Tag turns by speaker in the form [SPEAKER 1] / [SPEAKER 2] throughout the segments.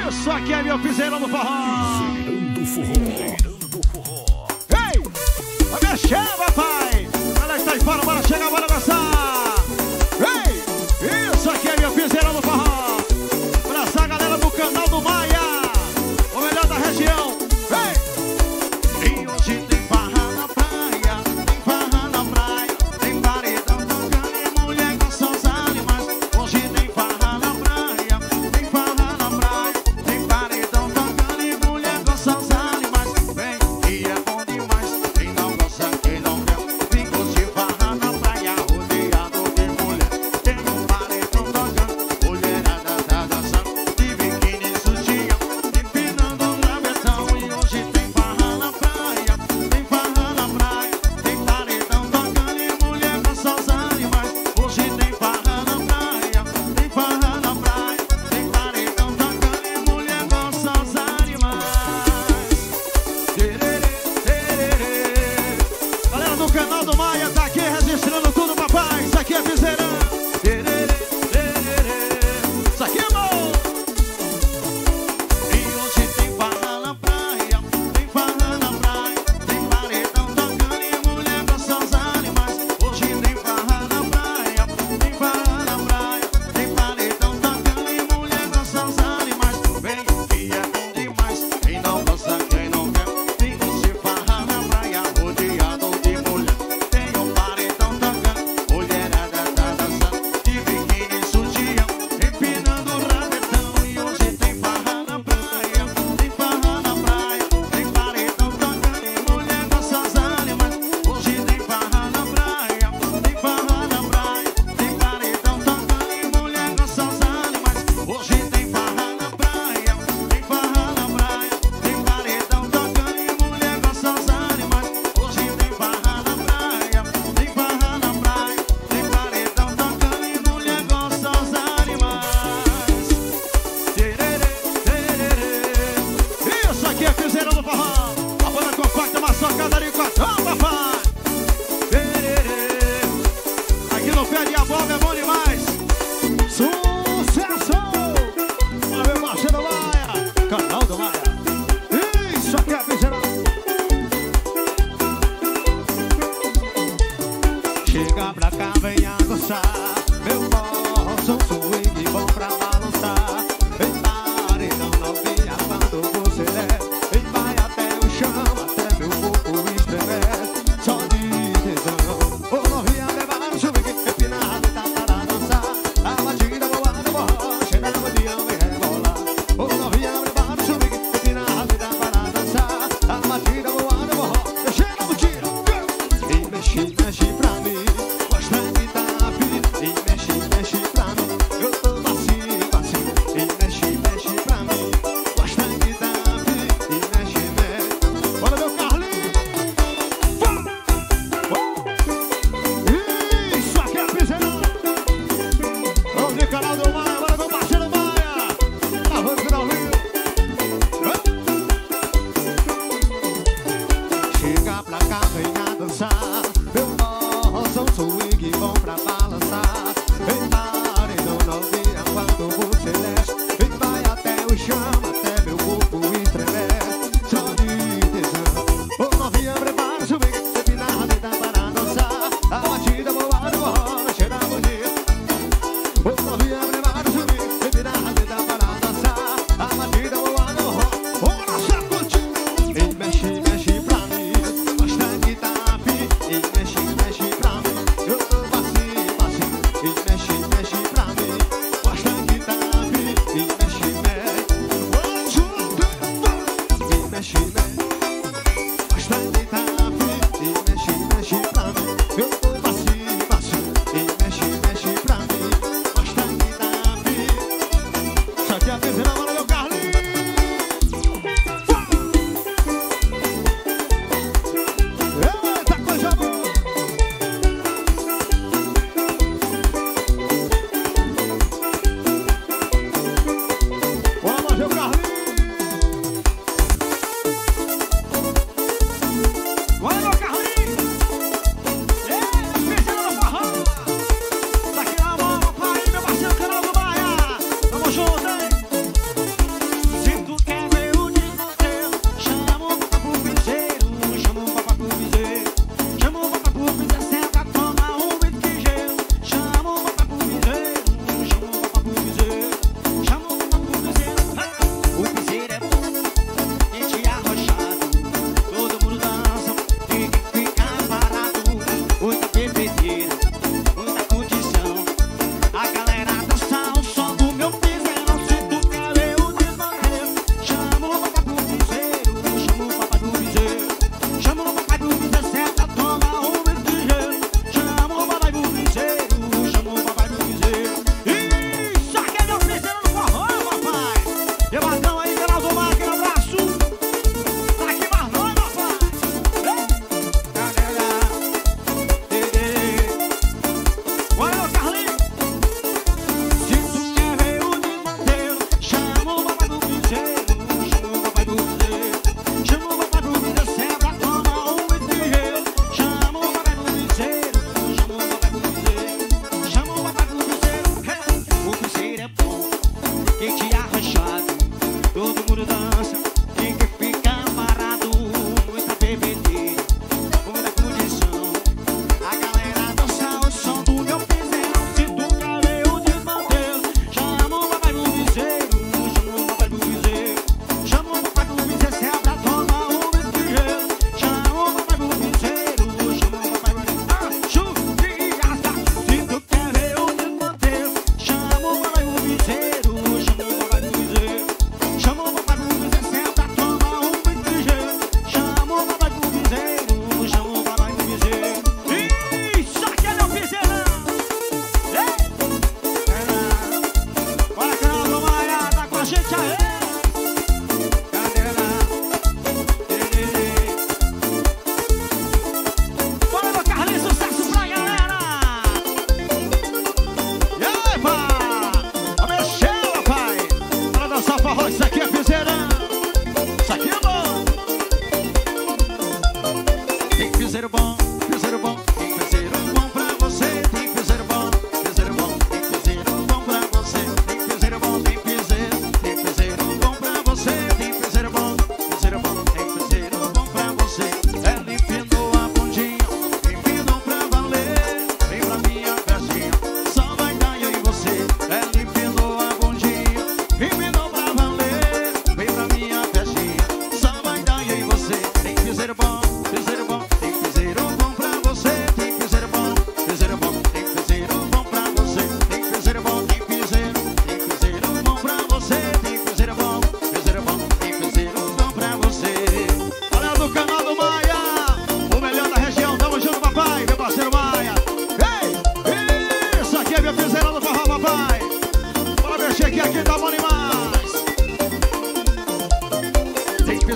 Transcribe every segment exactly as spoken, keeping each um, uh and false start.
[SPEAKER 1] Isso aqui é meu piseirão do forró.
[SPEAKER 2] Piseirão do forró. Piseirão do forró.
[SPEAKER 1] Ei! Vai mexer, papai! Ela está aí fora, bora chegar, bora dançar! Ei! Isso aqui é meu piseirão do forró. Abraçar a galera do canal do Maia, o melhor da região. Ei! E hoje tem farra na praia, tem farra na praia, tem paredão tocando e mulher com seus animais. Hoje tem farra na praia, tem farra na praia, tem paredão tocando e mulher com seus animais. Vem, e é bom demais, quem não gosta, quem não quer, vem curtir farra na praia, rodeado de mulher. Tem um paredão tocando, mulherada tá dançando, de biquíni sutiã, empinando o travessão. E hoje tem farra na praia, tem farra na praia, tem paredão tocando e mulher com seus animais. Hoje tem farra na praia, tem farra na praia, tem paredão tocando e mulher com seus animais. Tererê, tererê. Galera do canal do Maia tá aqui registrando tudo, papai. Isso aqui é piseirão. Tererê, tererê. Isso aqui é bom. E hoje tem farra na praia, tem farra na praia, tem paredão tocando e mulher com seus animais. Hoje tem farra na praia, tem farra na praia, tem paredão tocando e mulher com seus animais. Vem, que é bom demais, quem não gosta, quem não quer, vem curtir farra na praia, rodeado de mulher. Tem um paredão tocando, mulherada tá dançando, de biquíni sutiã, empinando o rabetão. E hoje tem farra na praia, tem farra na praia, tem paredão tocando e mulher com seus animais. Hoje tem farra na praia, tem farra na praia, tem paredão tocando e mulher com seus animais. Hoje tem farra na praia, tem farra na praia, tem paredão tocando e mulher com seus animais. Hoje tem farra na praia, tem farra na praia, tem paredão tocando e mulher com seus animais. Tererê, tererê. Isso aqui é piseirão do forró. A banda compacta, uma socada de quatro, papai. Tererê. Aqui no pé de abóbora é bom demais. Sucesso! Olha meu parceiro Maia, canal do Maia. Isso aqui é piseirão. Chega pra cá, venha dançar. Meu coração swing bom pra balançar. Vem paredão novinha quando você desce. Vem vai até o chão, até meu corpo estremecer. Só de tesão. Ô novinha, leva no swing, empinada e dá para dançar. A batida boa do forró, cheira no dia, vem rebolar. Ô novinha, leva no swing, empinada e dá para dançar. A batida boa do forró, cheira no dia. E mexe, mexe pra mim. Gosta de tap, e mexe, mexe pra mim. Eu tô macio, macio, e mexe, mexe pra mim. Gosta de tap, e mexe, mexe. Bora meu Carlinhos! Isso aqui é piseirão! Vamos no canal do Maia, bora meu parceiro Maia! Avança no Rio! Chega pra cá, venha dançar. Meu coração swing bom pra balançar. Vem paredão novinha quando você desce. Vem vai até o chão, até meu corpo estremecer. Só de tesão. Ô novinha, prepara o swing, empinada e dá para dançar. A batida boa do forró, cheira bonita. Ô novinha, prepara o swing, empinada e dá para dançar. A batida boa do forró, bora sacudir. E mexe, mexe pra mim. Gosta de tap, e mexe, mexe pra mim. Eu tô macio, macio, e mexe, mexe pra mim. Gosta de tap, e mexe, mexe. One, two, three, four. E mexe, mexe. Gosta de tap, e mexe, mexe pra mim. Eu tô macio, macio, e mexe, mexe pra mim. Gosta de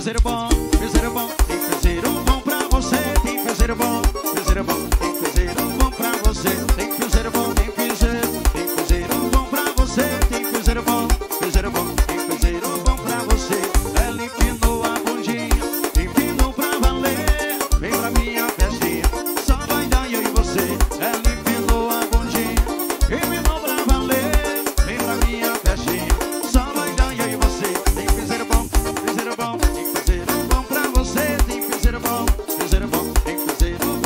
[SPEAKER 1] piseiro bom, piseiro bom, tem piseiro bom pra você. Tem piseiro bom, piseiro bom, tem piseiro bom pra você. Tem piseiro bom, tem piseiro, tem piseiro bom pra você. Tem piseiro bom, piseiro bom, tem piseiro bom pra você. Ela empinou a bundinha, empinou pra valer. Vem pra minha festinha, só vai dar eu e você. Ela empinou a bundinha, empinou pra valer. Vem pra minha festinha, só vai dar eu e você. Tem piseiro bom, piseiro bom, tem piseiro bom pra você. Tem piseiro bom, piseiro bom, tem piseiro bom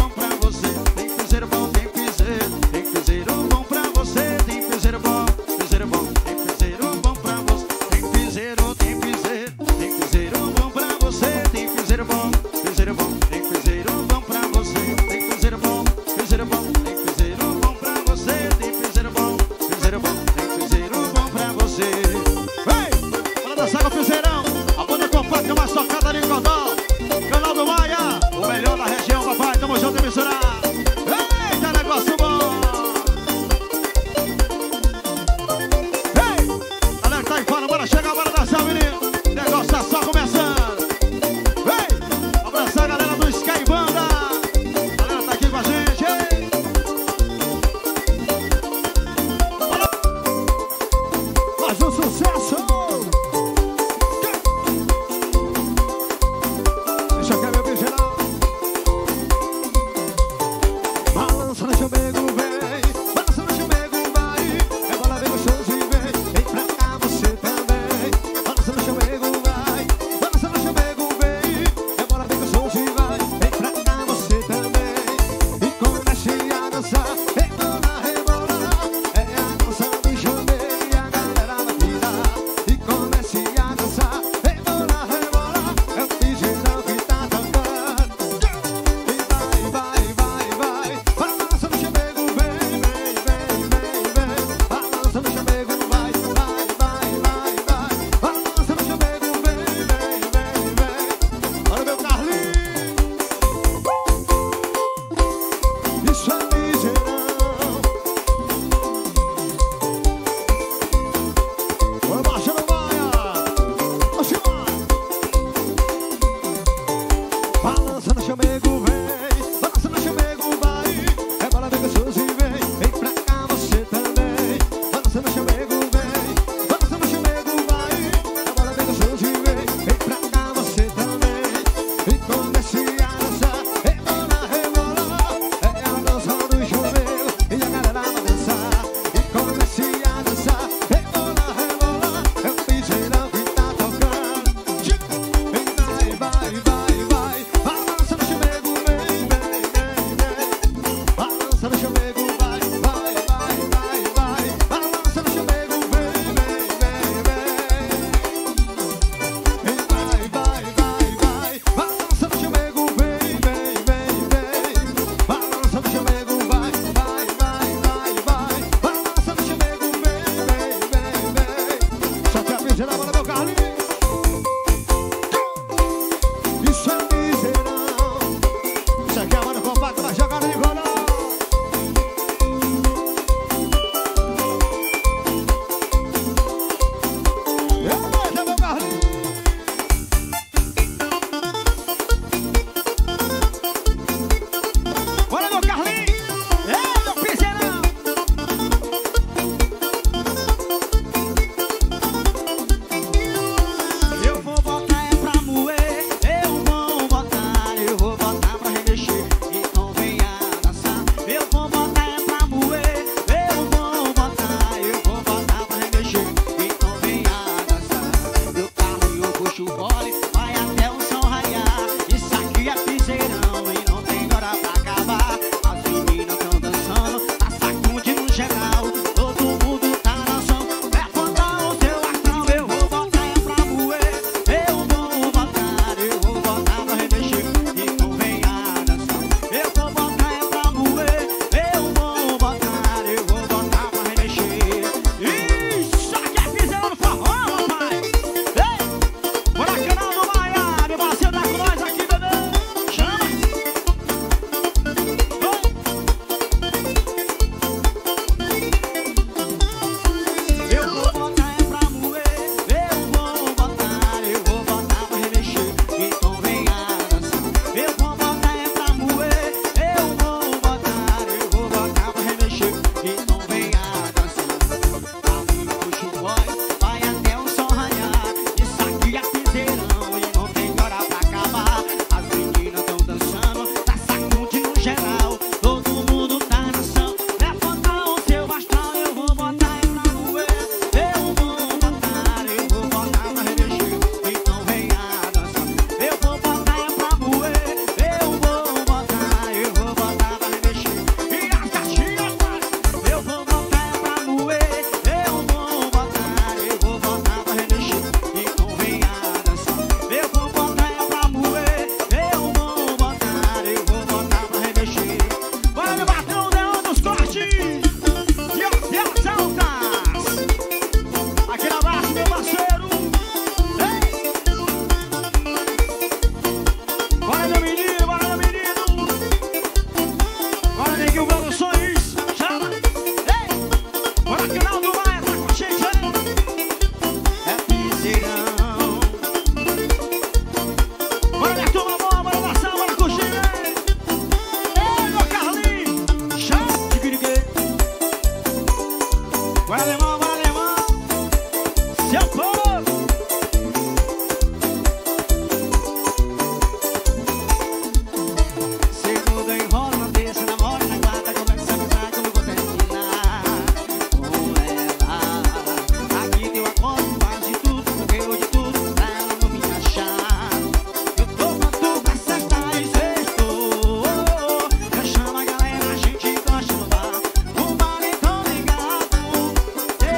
[SPEAKER 1] canal do Maia, tá com a gente aí. É piseirão. Bora minha turma boa, bora dançar, bora curtir. Ei, meu Carlinhos, chama de piriguê. Bora alemão, bora alemão. Seu povo. Segundo enrola, não deixa, namora, na guarda, conversa, amizade, como você terminar com ela. Aqui tem uma foto, faz de tudo, porque eu de tudo, pra ela não me achar. Eu tô pronto pra sentar e sextou. Já chama a galera, a gente gosta no bar. O bar então ligado.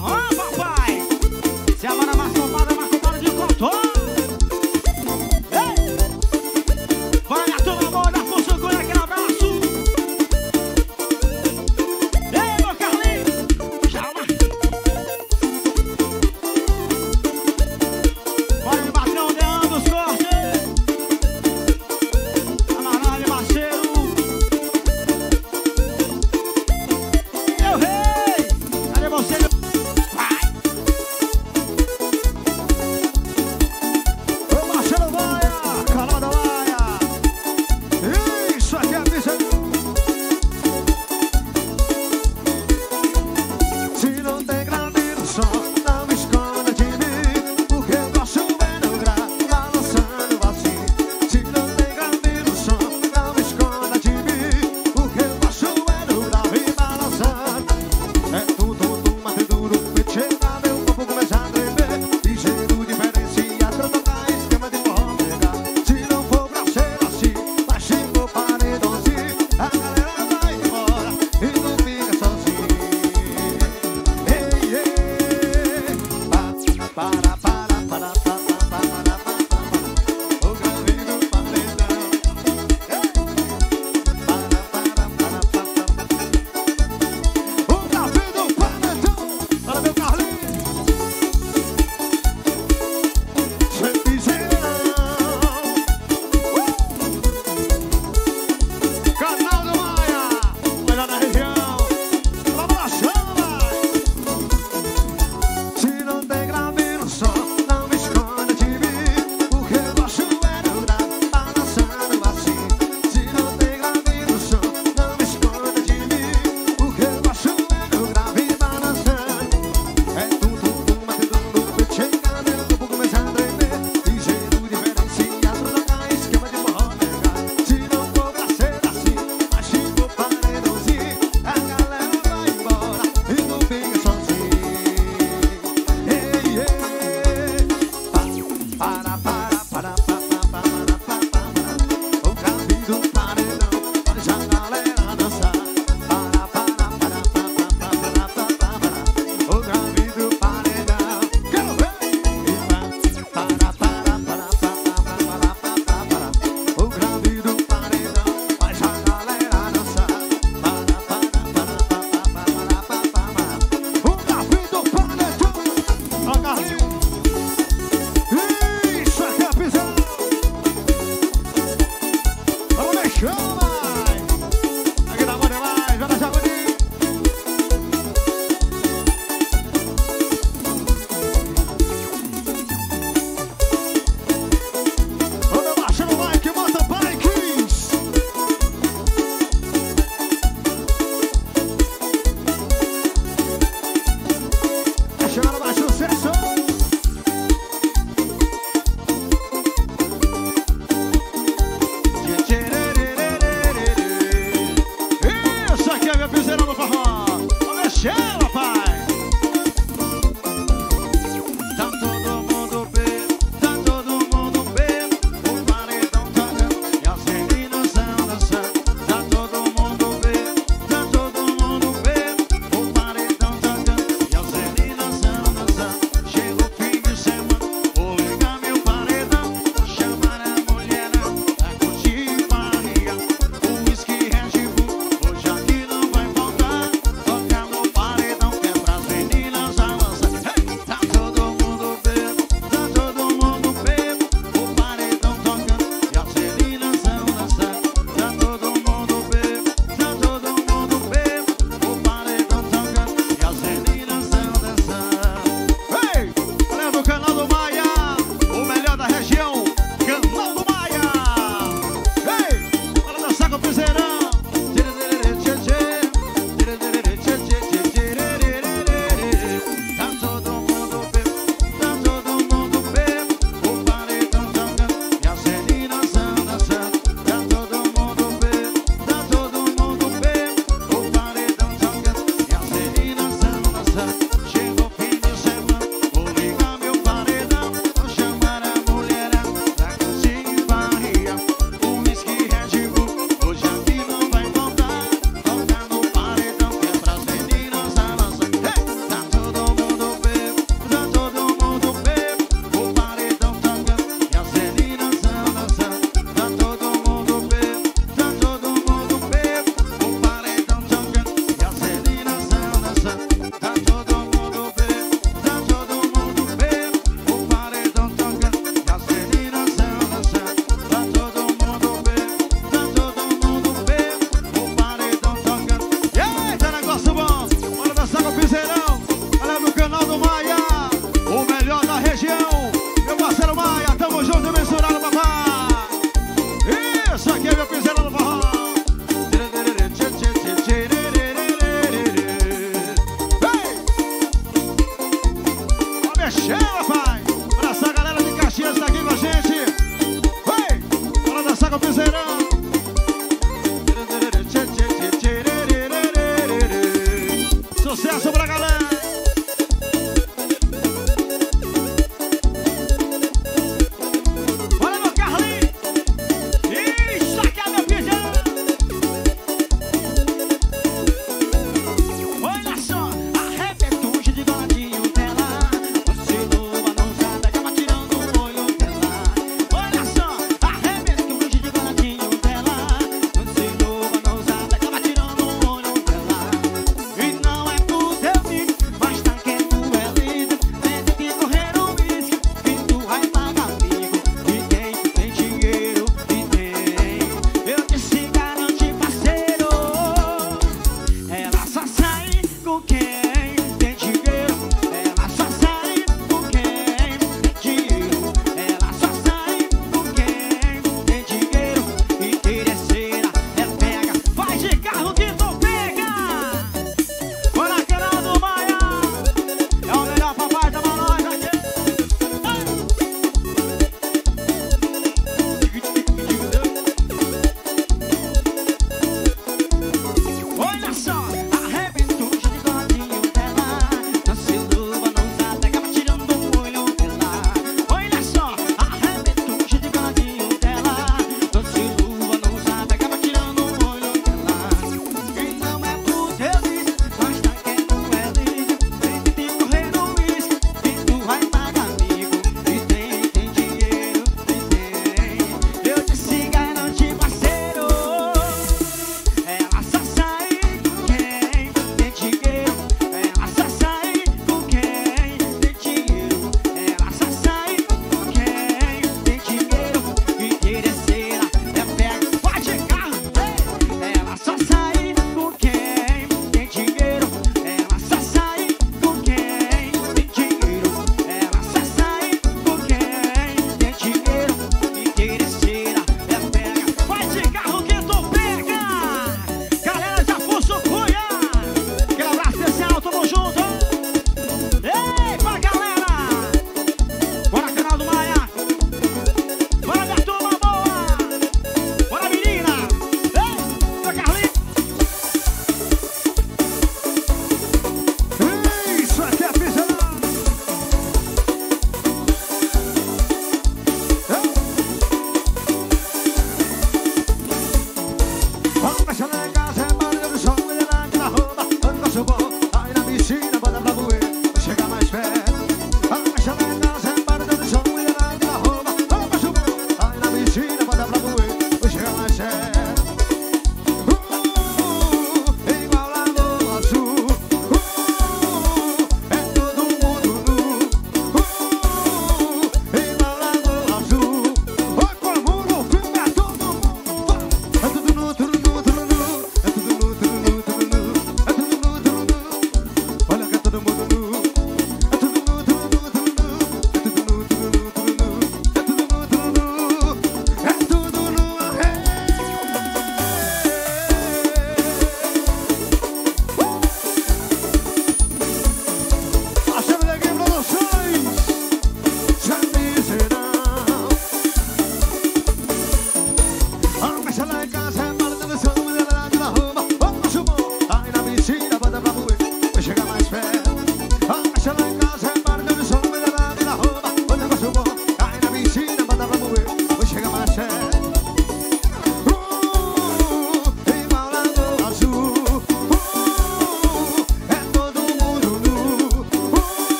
[SPEAKER 1] Ó, papai! Se a vara mais tombada, mais tombada de cotó. Ei! Vai a tua mão, dá força, com aquele abraço. Ei, meu Carlinhos! Chama! Bora de patrão, Deando os cortes. Amaralho, parceiro. Eu rei! Cadê você, meu...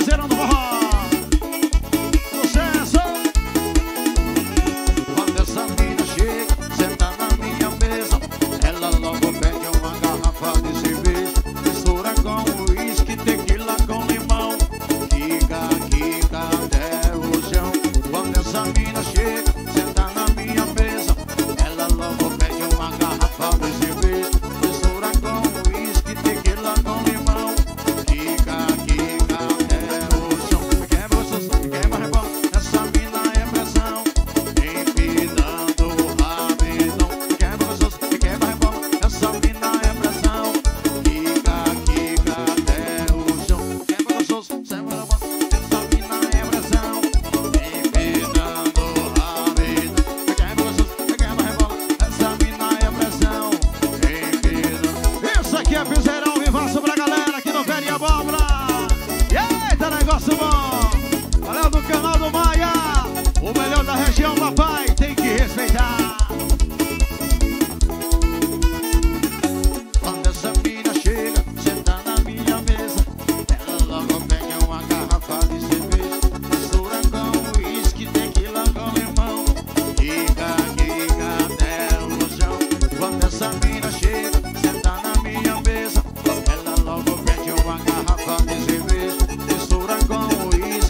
[SPEAKER 1] piseirão do forró. Sucesso!
[SPEAKER 3] Quando essa mina chega, senta na minha mesa, ela logo pede uma garrafa de cerveja, mistura com uísque, tequila com limão, quica, quica até o chão. Quando essa mina chega, senta na minha mesa, ela logo pede uma garrafa de cerveja, mistura com uísque, tequila com limão, quica, quica até o chão. Quebra o susto, quebra o rebolo, essa mina é pressão, empinando rapidão. Quebra o susto, quebra o rebolo, essa mina é pressão, quica, quica até o chão. Quebra o susto, quebra o rebolo, essa mina é pressão, empinando rapidão. Quebra o susto, quebra o rebolo, essa mina é pressão, empinando.
[SPEAKER 1] Isso aqui é piseirão vivaço pra galera aqui no Pé de Abóbora. Eita, negócio bom! Galera do canal do Maia, o melhor da região, papai, tem que respeitar.
[SPEAKER 3] Quando essa mina chega, senta na minha mesa, ela logo pega uma garrafa de cerveja, mistura com uísque, tequila com limão, quica, quica até o chão. Quando essa mina chega, senta na minha mesa, ela logo pede uma garrafa de cerveja, mistura com uísque,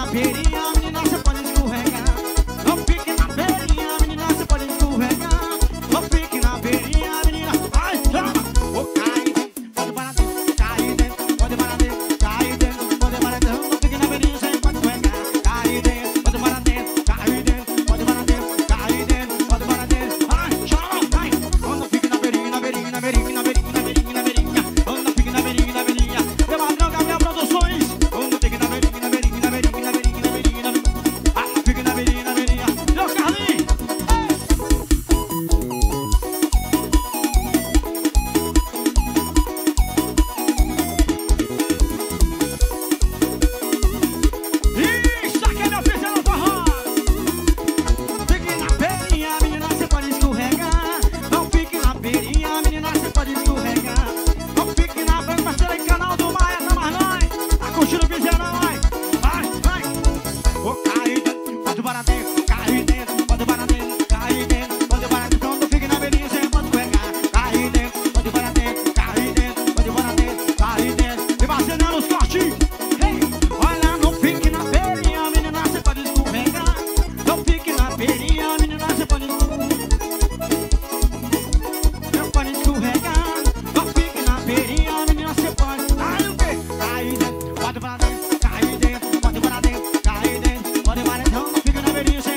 [SPEAKER 1] beirinha, menina, você pode escorregar. Não fique na beirinha, menina, você pode escorregar. Não fique na beirinha, menina. Vai, chama. Vou cair dentro, pode parar dentro. Cair dentro, pode parar dentro. Cair dentro, pode parar dentro. Não fique na beirinha, você pode escorregar. Cair dentro, pode parar dentro. Cair dentro, pode parar dentro. Cair dentro, pode parar dentro. Vai, chama, vai. Não fique na beirinha, na beirinha, na beirinha, na beirinha, na beirinha, na beirinha. Não fique na beirinha, na beirinha. Meu padrão, Gabriel Produções. Não fique na beirinha, na beirinha, na beirinha, na beirinha, na beirinha, na beirinha. Ah, fique na beirinha, na beirinha. Meu Carlinhos. Isso aqui é meu filho no forró. Fique na beirinha, menina, você pode escorregar. Não fique na beirinha, menina, você pode escorregar. Não fique na frente, parceiro, em canal do Maia, tá mais nós. Tá curtindo o piseirão, vai. Vai, vai. Vou cair dentro, pode parar dentro. Cair dentro, pode parar dentro. Cair dentro, pode parar dentro. Então não fique na beirinha, você pode escorregar. Cair dentro, pode parar dentro. Cair dentro, pode parar dentro. Cair dentro. E vacinando os cortes. Ei, olha, não fique na beirinha, menina, você pode escorregar. Não fique na beirinha, menina, você pode escorregar. Não pode escorregar. Não fique na beirinha, menina, você pode. Ai, o quê? Cair dentro, pode parar dentro. Cair dentro, pode parar dentro. Cair dentro, pode parar dentro. Não fique na beirinha, você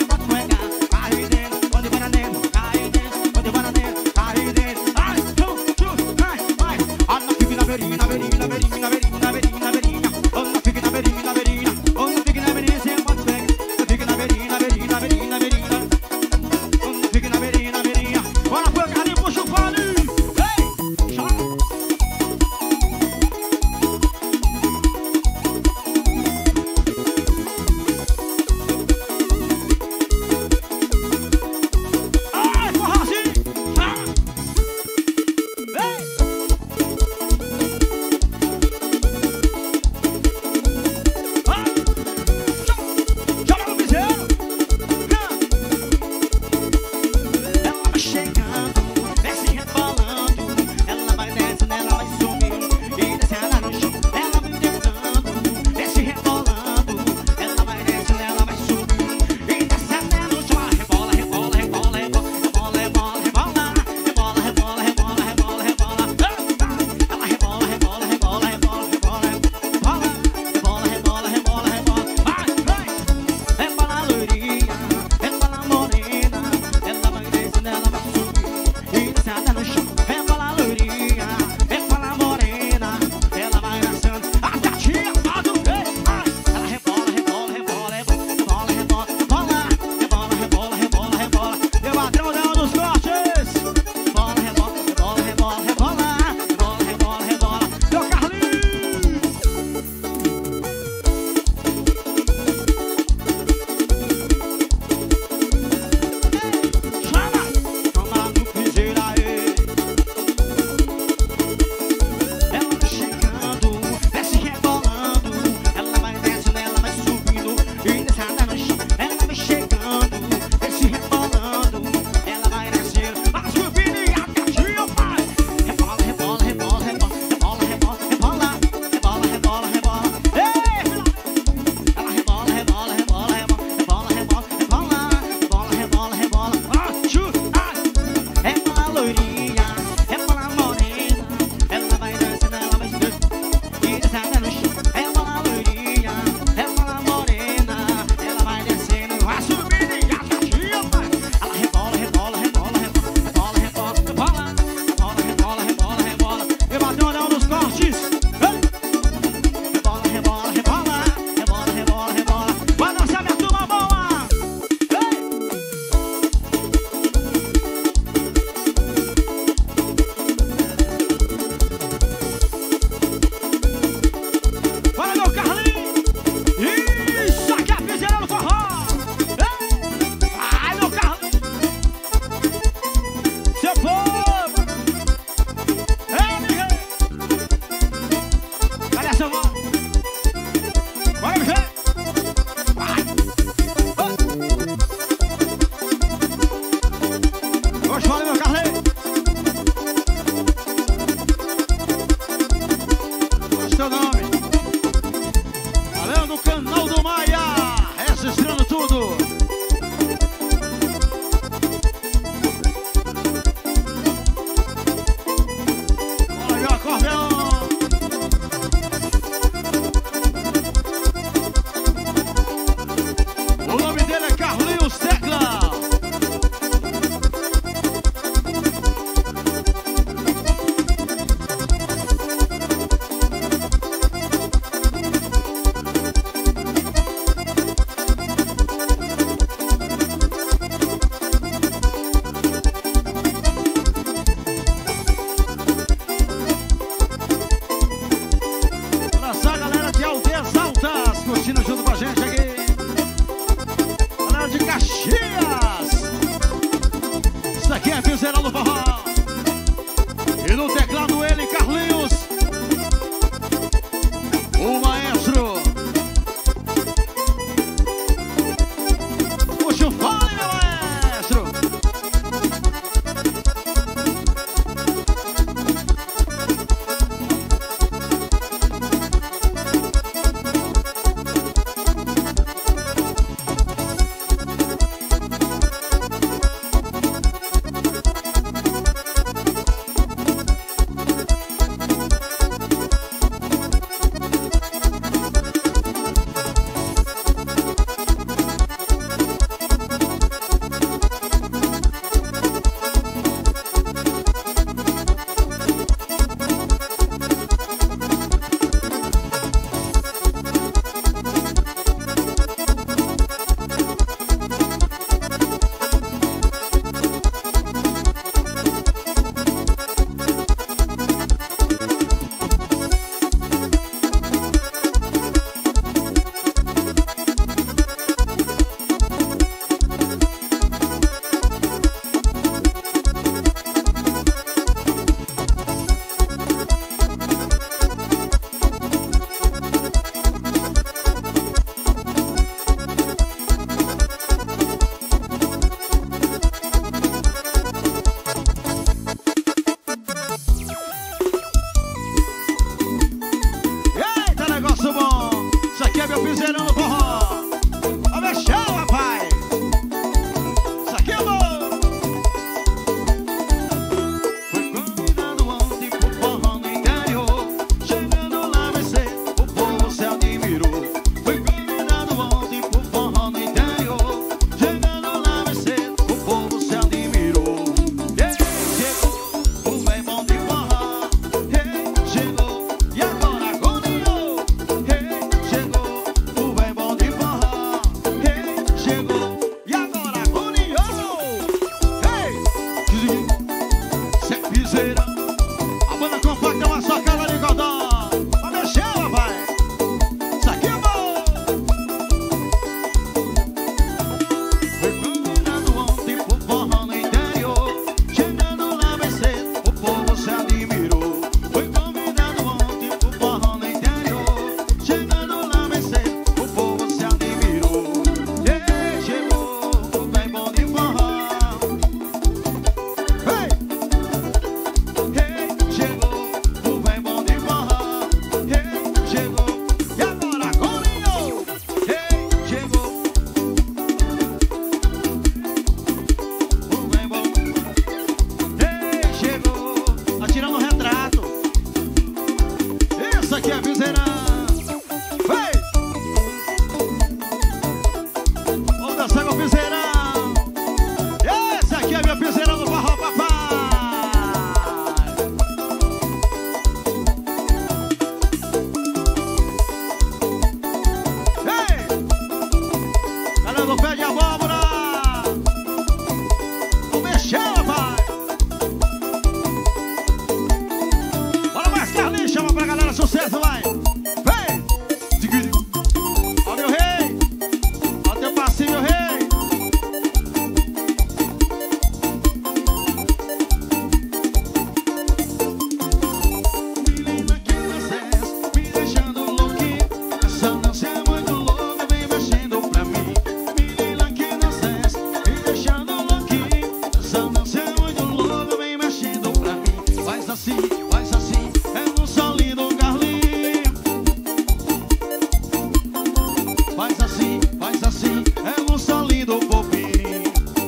[SPEAKER 3] assim, é no solinho do popim.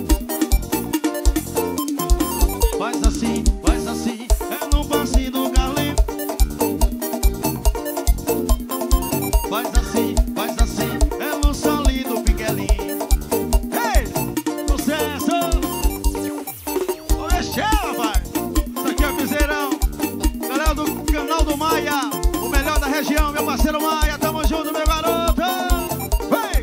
[SPEAKER 3] Faz assim, faz assim, é no passinho do galinho. Faz assim, faz assim, é no solinho do Miguelinho. Ei, sucesso! Olha, rapaz! Isso aqui é o Piseirão. Galera do canal do Maia, o melhor da região, meu parceiro Maia. Tamo junto, meu garoto! Vem!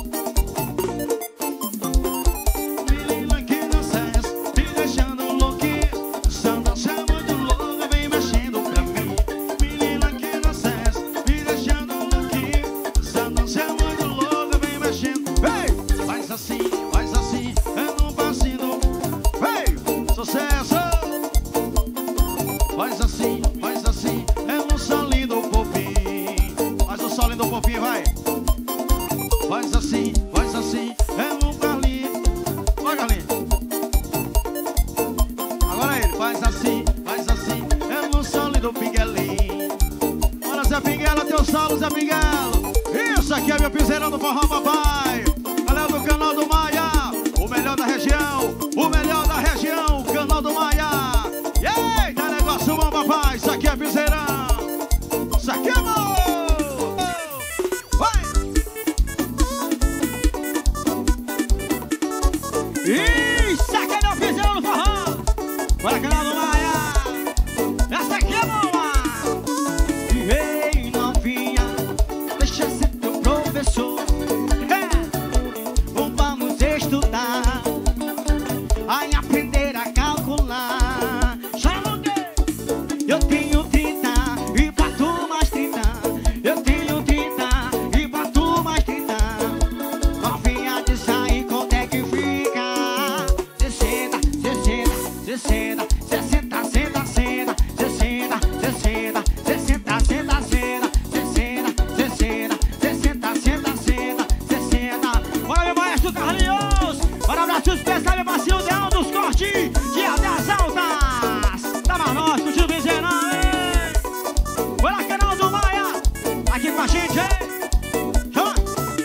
[SPEAKER 3] Menina que não cessa, me deixando louquinho. Só não se é muito louca, vem mexendo pra mim. Menina que não cessa, me deixando louquinho. Só não se é muito louca, vem mexendo. Vem! Faz assim, faz assim, é no passinho. Vem! Sucesso! Faz assim, faz assim, é no solinho do popim. Faz o solinho do popim, vai. Faz assim, faz assim, é no galinho. Vai, galinho. Agora ele, faz assim, faz assim, é no solinho do Miguelinho. Olha, Zé Pinguelo, teu solo, Zé Pinguelo. Isso aqui é meu piseirão do forró, papai. Galera do canal do Maia, o melhor da região, o melhor da região, o canal do Maia. Eita, negócio bom, papai. Isso aqui é piseirão. Isso aqui é bom. Vai. Isso aqui é meu piseirão do forró. Bora, canal do Maia. Essa aqui é boa. Ei, novinha, deixa ser teu professor. É. Vamos estudar, aí aprender a calcular. Eu tenho trinta e pra tu mais trinta. Eu tenho trinta e pra tu mais trinta. Novinha de sair, quanto é que fica? Sessenta, sessenta, sessenta, sessenta, senta, senta, sessenta, sessenta, sessenta, senta, senta, sessenta, sessenta, sessenta, senta, senta, sessenta. Bora, meu maestro Carlinhos. Bora, abraço especial, meu parceiro Deão dos Cortes de Aldeas Altas. Tá mais nós, curtindo o Piseirão, hein? Bora, canal do Maia, aqui com a gente, hein? Chama!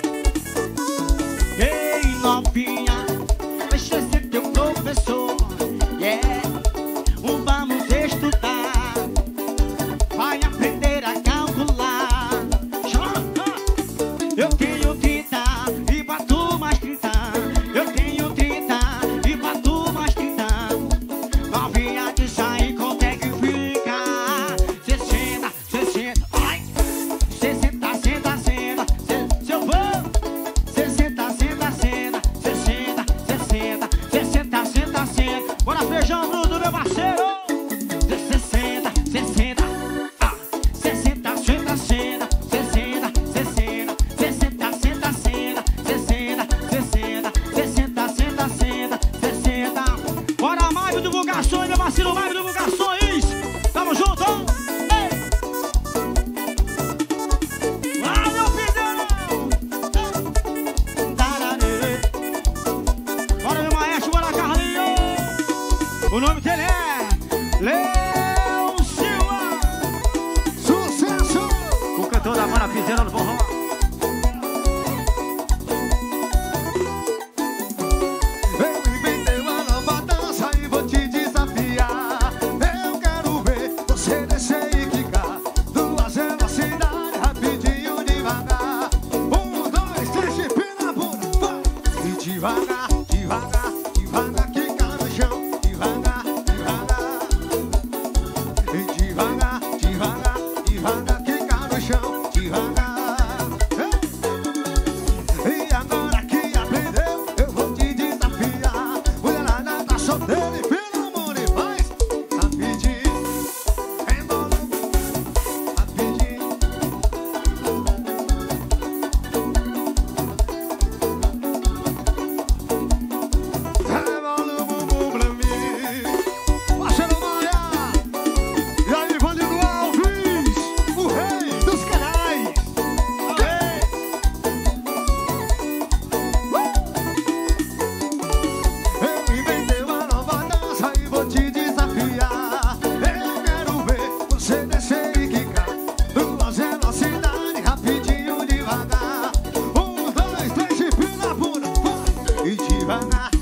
[SPEAKER 3] Ei, novinha, deixa ser teu professor. Yeah, vamos estudar, vai aprender a calcular. Chama! Eu tenho trinta e pra tu mais trinta. Eu tenho trinta e pra tu mais trinta. Novinha de sair, quanto é que fica? Sessenta, sessenta, ai! Sessenta, senta, senta, se eu vou. Sessenta, senta, senta, sessenta, sessenta, sessenta, senta, senta. Bora, feijão bruto, meu parceiro! Sessenta, sessenta, ah! Sessenta, senta, senta, sessenta, sessenta, sessenta, senta, senta, sessenta, sessenta, sessenta, senta, senta, sessenta. Bora, Maio Divulgações, meu parceiro Maio Divulgações. Tamo junto! Ei! Vai, meu piseirão! Tararê. Bora, meu maestro, bora, Carlinhos. O nome dele é Leão Silva. Sucesso! O cantor da Mara Piseirão do forró.
[SPEAKER 1] Eu inventei uma nova dança e vou te desafiar. Eu quero ver você descer e quicar. Duas velocidades, rapidinho, devagar. Um, dois, três, empina a bunda, vai! E devagar, devagar, devagar, quica no chão. Devagar, devagar. E devagar, devagar, devagar, quica no chão. Devagar. E agora que aprendeu, eu vou te desafiar. Mulherada tá solteira e pelo amor e faz rapidinho, rebola, rapidinho.
[SPEAKER 3] Ah,